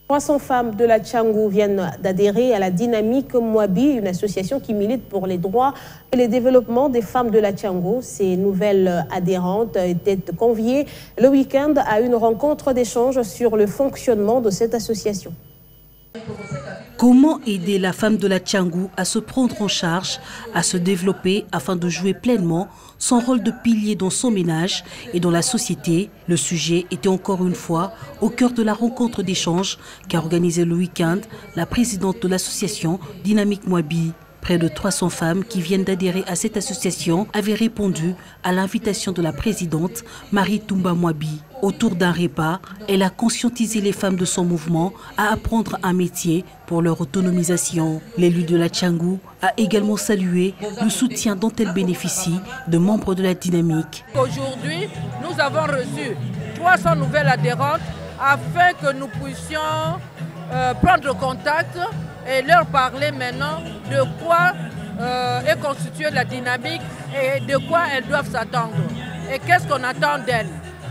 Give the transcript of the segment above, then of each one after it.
300 femmes de la Tchangou viennent d'adhérer à la Dynamique Mwabi, une association qui milite pour les droits et le développement des femmes de la Tchangou. Ces nouvelles adhérentes étaient conviées le week-end à une rencontre d'échange sur le fonctionnement de cette association. Comment aider la femme de la Tchangou à se prendre en charge, à se développer afin de jouer pleinement son rôle de pilier dans son ménage et dans la société? Le sujet était encore une fois au cœur de la rencontre d'échange qu'a organisée le week-end la présidente de l'association Dynamique Mwabi. Près de 300 femmes qui viennent d'adhérer à cette association avaient répondu à l'invitation de la présidente Marie Toumba Mwabi. Autour d'un repas, elle a conscientisé les femmes de son mouvement à apprendre un métier pour leur autonomisation. L'élu de la Tchangou a également salué le soutien dont elle bénéficie de membres de la Dynamique. Aujourd'hui, nous avons reçu 300 nouvelles adhérentes afin que nous puissions prendre contact et leur parler maintenant de quoi est constituée la dynamique et de quoi elles doivent s'attendre et qu'est-ce qu'on attend d'elles.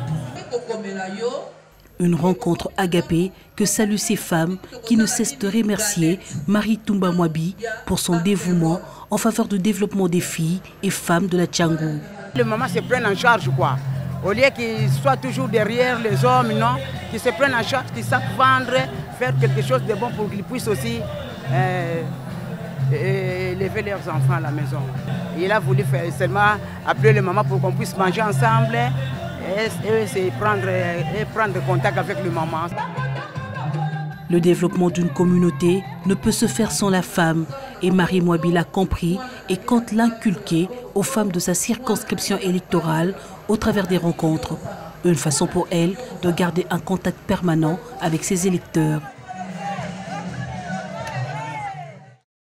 Une rencontre agapée que saluent ces femmes qui ne cessent de remercier Marie Toumba Mwabi pour son dévouement en faveur du développement des filles et femmes de la Tchangou. Les mamans se prennent en charge quoi. Au lieu qu'ils soient toujours derrière les hommes, non, qu'ils se prennent en charge, qu'ils savent vendre, faire quelque chose de bon pour qu'ils puissent aussi élever leurs enfants à la maison. Il a voulu faire seulement appeler les mamans pour qu'on puisse manger ensemble et prendre contact avec les mamans. Le développement d'une communauté ne peut se faire sans la femme et Marie Mwabi l'a compris et compte l'inculquer aux femmes de sa circonscription électorale au travers des rencontres. Une façon pour elle de garder un contact permanent avec ses électeurs.